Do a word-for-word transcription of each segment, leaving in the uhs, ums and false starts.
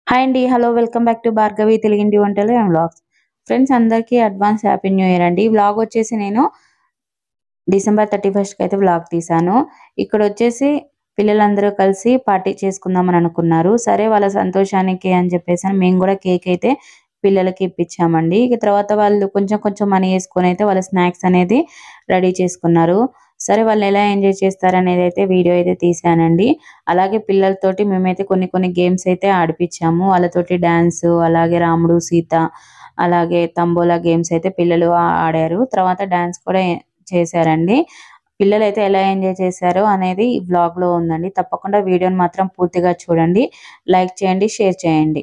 Hi అండి, hello, welcome back to Bhargavi తెలుగింటి వంటలు అండ్ వ్లాగ్స్. ఫ్రెండ్స్ అందరికీ అడ్వాన్స్ హ్యాపీ న్యూ ఇయర్ అండి. ఈ వ్లాగ్ వచ్చేసి నేను డిసెంబర్ థర్టీ ఫస్ట్కి అయితే వ్లాగ్ తీసాను. ఇక్కడ వచ్చేసి పిల్లలందరూ కలిసి పార్టీ చేసుకుందామని అనుకున్నారు. సరే వాళ్ళ సంతోషానికి అని చెప్పేసి మేము కూడా కేక్ అయితే పిల్లలకి ఇప్పించామండి. ఇక తర్వాత వాళ్ళు కొంచెం కొంచెం మనీ వేసుకొని అయితే వాళ్ళ స్నాక్స్ అనేది రెడీ చేసుకున్నారు. సరే వాళ్ళు ఎలా ఎంజాయ్ చేస్తారనేది అయితే వీడియో అయితే తీసానండి. అలాగే పిల్లలతోటి మేమైతే కొన్ని కొన్ని గేమ్స్ అయితే ఆడిపించాము. వాళ్ళతోటి డాన్స్, అలాగే రాముడు సీత, అలాగే తంబోలా గేమ్స్ అయితే పిల్లలు ఆడారు. తర్వాత డాన్స్ కూడా చేశారండి. పిల్లలు అయితే ఎలా ఎంజాయ్ చేశారో అనేది ఈ బ్లాగ్ లో ఉందండి. తప్పకుండా వీడియోని మాత్రం పూర్తిగా చూడండి, లైక్ చేయండి, షేర్ చేయండి.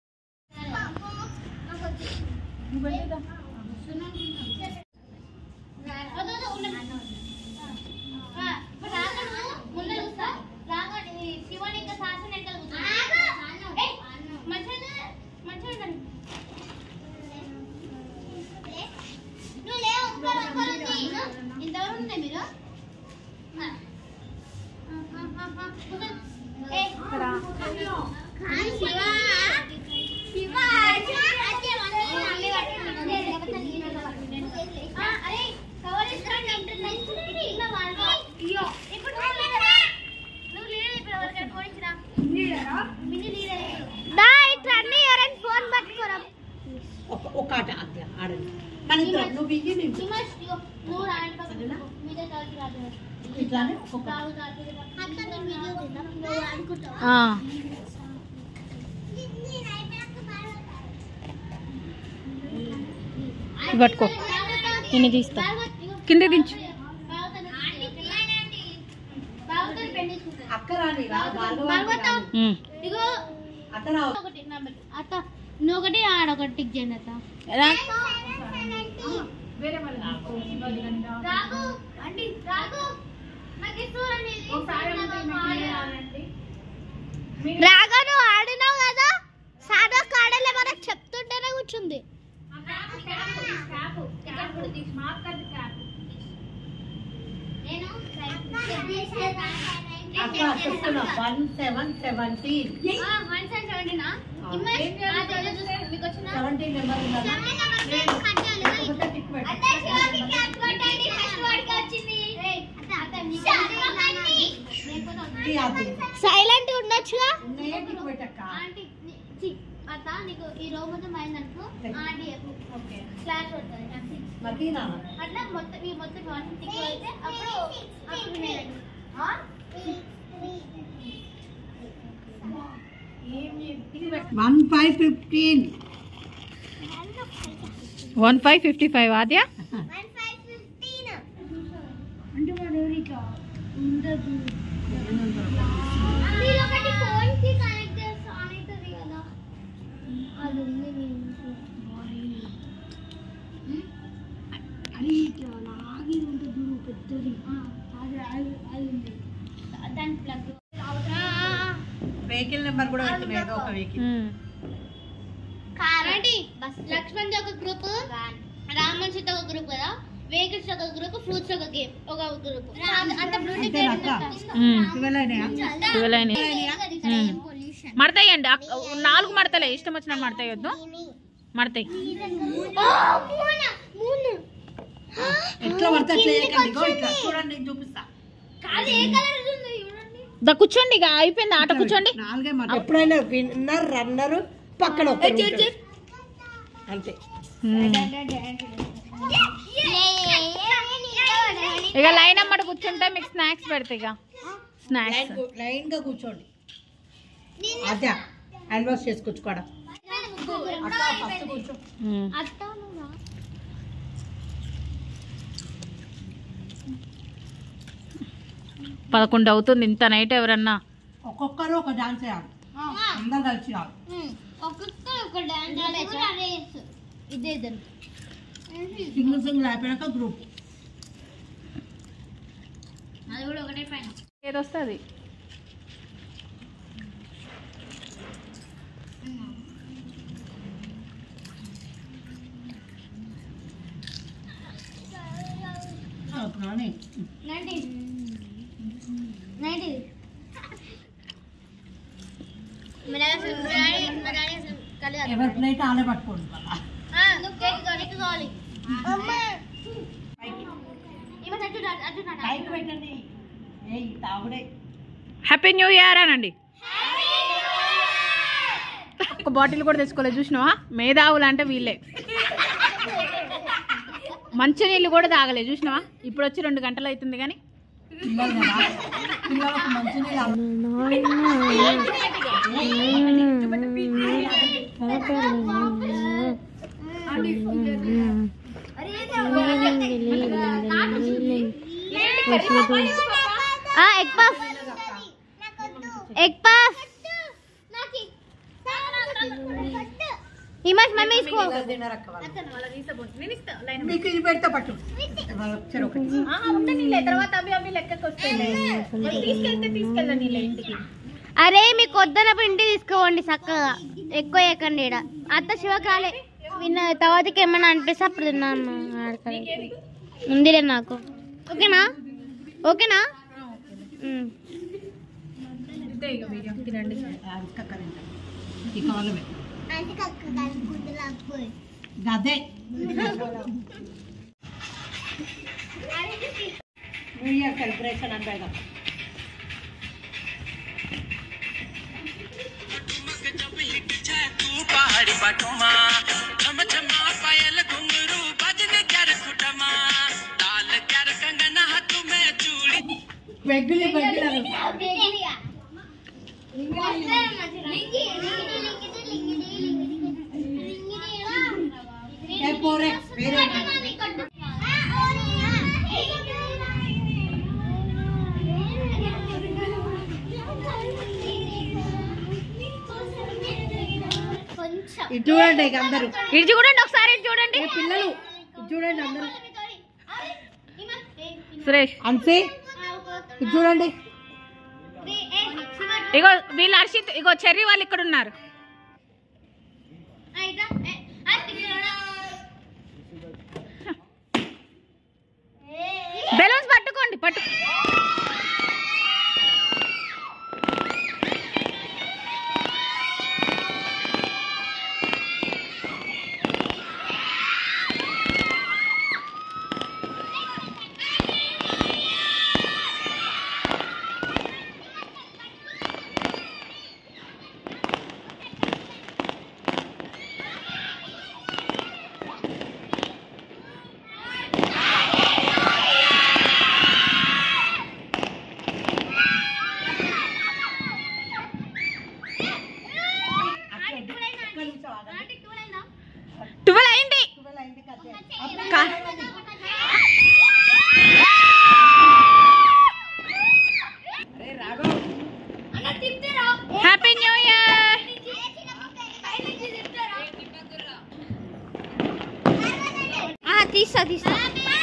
పట్టుకో, నేను తీస్తా, కింద దించు. ఒకటి ఆడొకటి టిక్ చేయండి అత్త. రాగాను ఆడినావు కదా, సాదా ఆడలే మనకు చెప్తుంటేనే కూర్చుంది. సైలెంట్ ఉండొచ్చుగా. అత్త నీకు ఈ రోజు మొత్తం అయిందనుకో క్లాస్ పడుతుంది అట్లా మొత్తం ఈ మొత్తం అయితే అప్పుడు one five fifteen one five fifty five Aadya అంటే వాడు ఉండదు. ఒకటి ఫోన్ కి కనెక్ట్ చేస్తా అవుతుంది కదా, అది ఉంది. అది ఇట్లా లాగి ఉంటుంది పెద్దది, అది అది ఉంది దాని ప్లగ్. వెహికల్ నెంబర్ కూడా పెట్టలేదు. ఒక వెహికల్ కారండి లక్ష్మణ్ ఒక గ్రూప్, రామన్ సిట్ ఒక గ్రూప్ కదా, వెహికల్స్ ఒక గ్రూప్, ఫ్రూట్స్ ఒక గేమ్ ఒక గ్రూప్. అంత మడతాయండి, నాలుగు మడతలే, ఇష్టం వచ్చినట్టు మడతాయొద్దు, మడతాయి. ఎట్లా పడితే అట్లా చూడండి, చూపిస్తా. దా కూర్చోండి, ఇక అయిపోయింది ఆట, కూర్చోండి. నాలుగే మాట. ఎప్పుడైనా విన్నర్ రన్నర్ పక్కన అంతే. ఇక లైన్ అమ్మట కూర్చుంటే మీకు స్నాక్స్ పెడతాయి. ఇక స్నాక్స్ లైన్ గా కూర్చోండి. అదే హ్యాండ్ వాష్ చేసుకొచ్చుకోవడం. పదకొండు అవుతుంది, ఇంత నైట్ ఎవరన్నా ఒక్కొక్కరు ఒక డాన్స్ చేయాలి, అందరు కలిసి ఇదే సింగిల్ సింగిల్ అయిపోయాక గ్రూప్. అది కూడా ఒకటే పైన ఏదొస్తుంది. मेरा ఎవరి ప్లేట్ ఆలే పట్టుకోండి మళ్ళా. పైకి పెట్టండి. ఏ తాగుడే. హ్యాపీ న్యూ ఇయర్ అనండి. ఒక బాటిల్ కూడా తెచ్చుకోలేదు చూసినావా? మేధావులు అంటే వీళ్ళే. మంచి నీళ్ళు కూడా తాగలేదు చూసినావా? ఇప్పుడు వచ్చి రెండు గంటలు అవుతుంది కానీ పిల్లలు కదా, పిల్లలకు మంచి egg puff egg puff Himash mummy తీసుకో. మీకు ఇది పెడతా పట్టు. అరే మీకు వద్దనప్పుడు ఇంటికి తీసుకోండి చక్కగా, ఎక్కువ వేయకండి. ఈడ అత్త శివకాలే విన్న తర్వాతకి ఏమన్నా అనిపిస్తే అప్పుడు తిన్నాను. ఉందిలే నాకు. ఓకేనా ఓకేనా తినండి. అదే న్యూ ఇయర్ సెలబ్రేషన్ అంటే पहाड़ी पटोमा छम छमा पायल घुंघरू बजने कर कुटमा लाल कर कंगना हाथ में चूड़ी వెగ్గులి వెగ్గులు ఏ పోరే వేరే ఇది చూడండి ఇక అందరూ. ఇది చూడండి ఒకసారి, ఇది చూడండి ఏ పిల్లలు ఇది చూడండి అందరూ. సురేష్ అంతే ఇది చూడండి. ఇగో వీళ్ళు హర్షిత్, ఇగో చెర్రీ వాళ్ళు ఇక్కడ ఉన్నారు. బెలూన్స్ పట్టుకోండి పట్టు. ట్వెల్వ్ అయింది. Happy new year. తీస్తా తీస్తా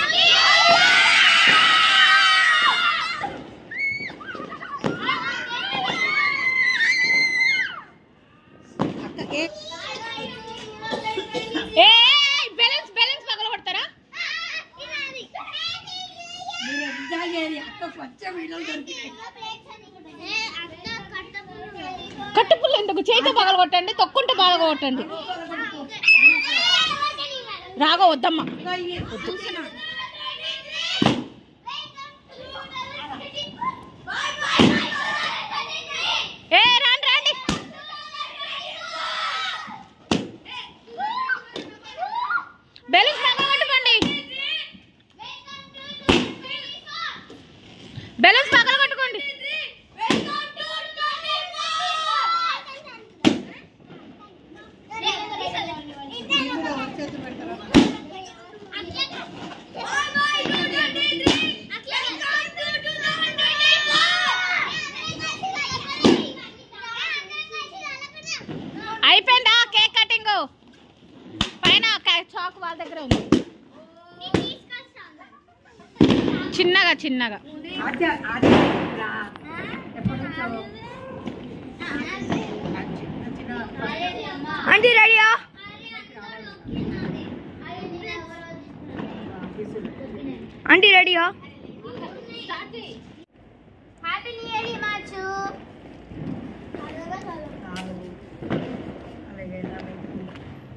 బెలూన్స్ బెలూన్స్ పగల కొడతారా? కట్టుపుల్ల ఎందుకు? చేతితో పగల కొట్టండి, తొక్కుంటే బాగా కొట్టండి. రాగో వద్దమ్మా. ఏ రాండి రాండి. బెలూన్స్ పగలగొట్టుకోండి, బెలూన్స్ పగలగొట్టుకోండి. అయిపోయిందా కేక్ కటింగ్? పైన చాక్ వాళ్ళ దగ్గర ఉంది, చిన్నగా చిన్నగా. ఆంటీ రెడీయా? ఆంటీ రెడీయా? Happy new year Himachu. అలాగే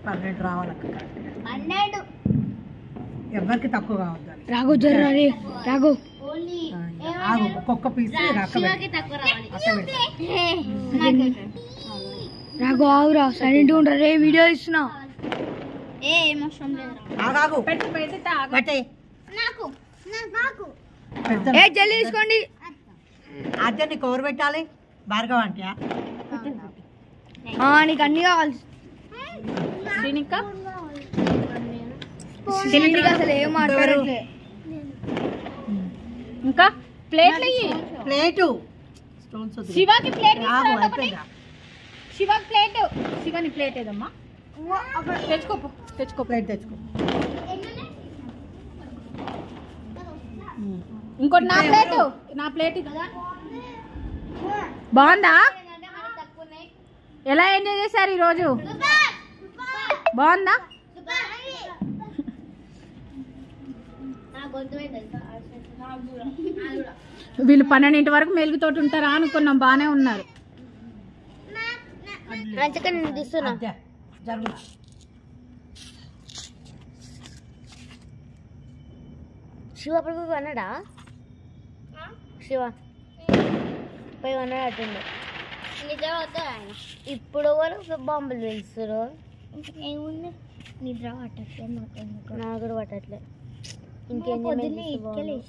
పన్నెండు రావాలక్క పన్నెండు ఎవరికి తక్కువ కావద్దు రాఘు జర్ర రాఘు ఆగు ఒక్కొక్క పీస్ అక్క తక్కువ రావాలి రాఘు ఆగురా సైలెంట్ ఉండరా రే వీడియో ఇస్తున్నా ఏ ఏమవసరం లేదు ఆగాగు పెట్టి పెట్టి తాగు. పెట్టే నాకు నాకు ఏ జల్లి తీసుకోండి అదే నీకు ఎవరు పెట్టాలి భార్గవ అంటే నీకు అన్ని కావాలి శ్రీనిక తినండి అసలు ఏం మాట్లాడట్లే ఇంకా ప్లేట్లు ఇయ్యి. ప్లేటు స్టోన్స్ శివాకి ప్లేట్ ఆగు అయిపోయిందా శివాకి ప్లేట్ శివాని ప్లేట్ ఏదమ్మా తెచ్చుకోపు తెచ్చుకో ప్లేట్ తెచ్చుకో ఇంకోటి నా ప్లేట్ నా ప్లేట్ కదా బాగుందా ఎలా ఎంజాయ్ చేశారు ఈరోజు బాగుందా వీళ్ళు పన్నెండింటి వరకు మెలుగుతోటి ఉంటారా అనుకున్నాం బాగానే ఉన్నారు నేను తీస్తున్నా అదే జరుగు శివ అప్పుడు అన్నాడా శివ పోయి అన్నాడు అట్టుండే నిద్ర పడతాడు ఆయన ఇప్పుడు వరకు బాంబులు వేస్తారు ఏముంది నిద్ర పట్టట్లే నాకు కూడా పట్టట్లే ఇంకేం నేను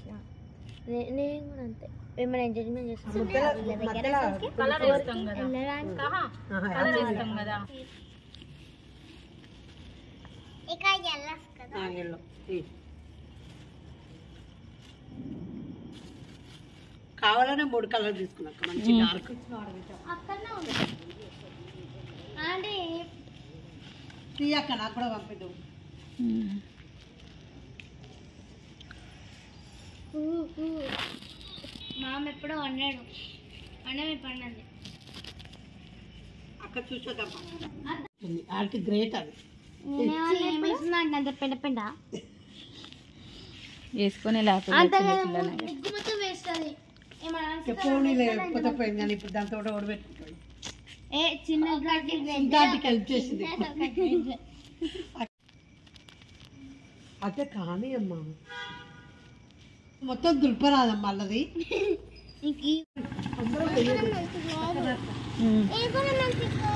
కూడా అంతే ఏమైనా ఎంజాయ్మెంట్ చేస్తాను కలర్ వేస్తాం కదా కలర్ వేస్తాం కదా కావాలనే మూడు కలర్ తీసుకున్నాక మంచి డార్క్ తీయక్క నాకు కూడా పంపిద్దు మామ ఎప్పుడో అన్నాడు అన్నమే పండింది అక్క చూసోదమ్మా ఆడికి గ్రేట్ అది ఏమేస్తున్నా పెండ పెండ వేసుకొని అంత లేకపోతే ముగ్గు మొత్తం వేస్తుంది ఎప్పుడు లేకపోతే పోయింది కానీ ఇప్పుడు దాంతో ఓడబెట్టుకుంటాడు ఏ చిన్న దానికి హెల్ప్ చేసింది అదే కానీ అమ్మా మొత్తం దుల్పరాదమ్మా అల్లది ఇంక